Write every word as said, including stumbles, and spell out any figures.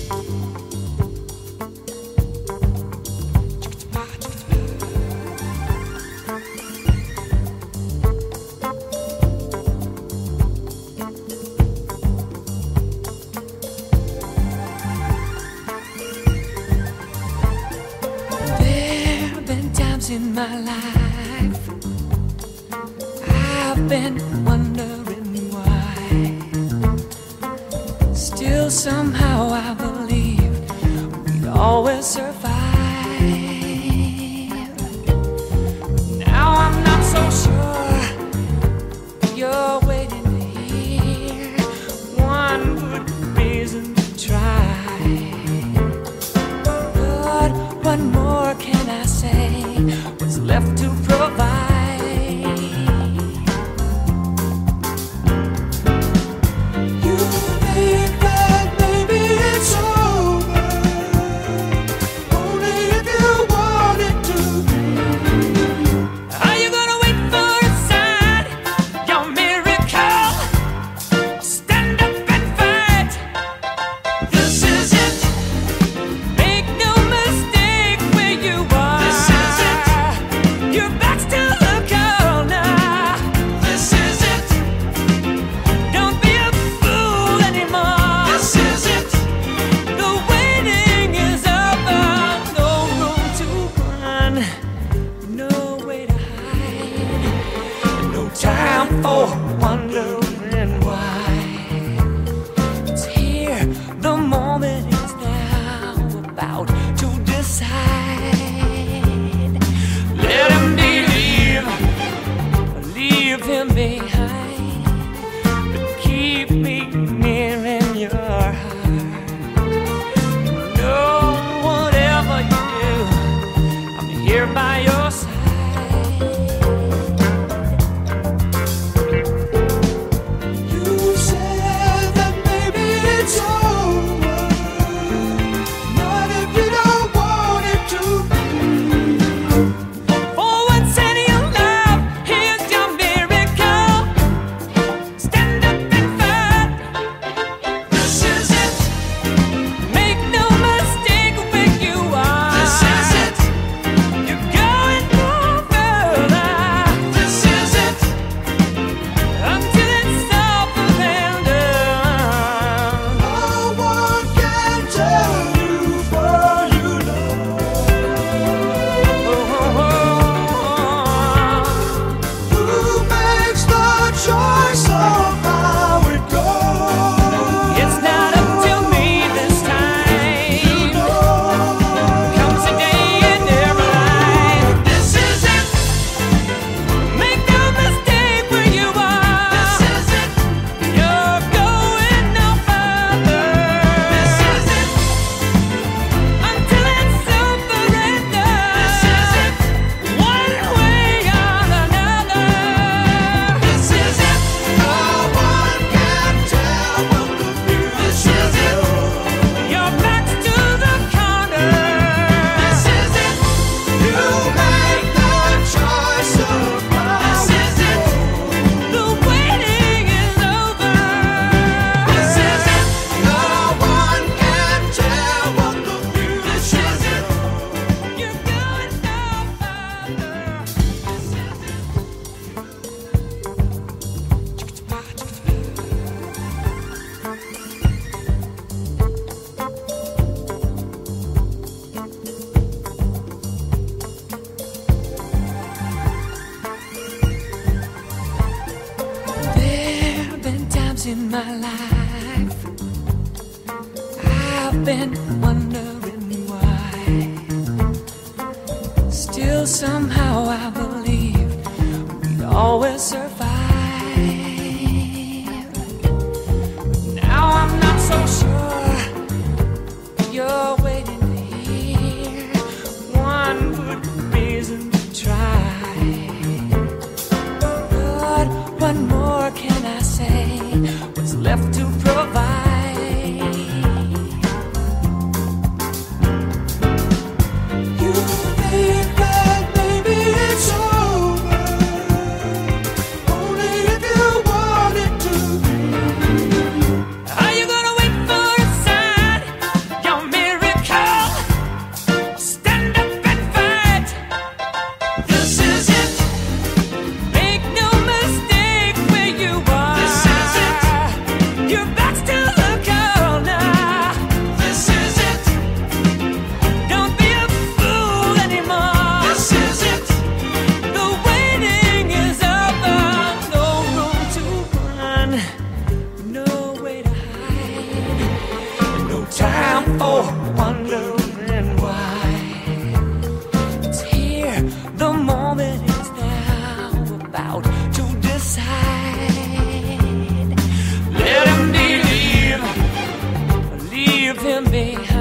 In my life, I've been wondering why. Still somehow I believed we'd always survive. Now I'm not so sure you're waiting to hear one good reason to try. But what more can I say? What's left to provide? You think that maybe it's over, only if you want it to be. Are you gonna wait for a sign, your miracle? Stand up and fight. This is it. Make no mistake where you are. This is it. Your back's to the corner. This is it. Don't be a fool anymore. This is it. The waiting is over. No room to run, no way to hide, no time for wondering why. It's here, the moment is now, about to decide. Let him believe, leave him behind, but keep me near in your heart. No, whatever you do, I'm here by your side. You said that maybe it's over, not if you don't want it to be. For once in your life, here's your miracle. Stand up and fight. This is it. Make no mistake where you are. This is it. You're going no further. This is it. Until it's all abandoned. No one can tell you what you know. Who makes the choice of how it goes? It's not up to me this time. You know. Comes a day in their life. This is it. Make no mistake where you are. This is it. You're going no further. This is it. Until it's over and done. This is it. One way or another. This is it. No one can tell what the future will. Your back's to the corner. This is it. You make the choice of how. This is it. The waiting is over. This is it. No one can tell what the future will. You're going no further. This is it. There've been times in my life I've been wondering why. Still somehow I believed we'd always survive. Now I'm not so sure you're waiting to hear one good reason to try. But what more can I say? What's left to provide? You think that maybe it's over, left for wondering why. It's here, the moment is now about to decide. Let him believe, leave him behind.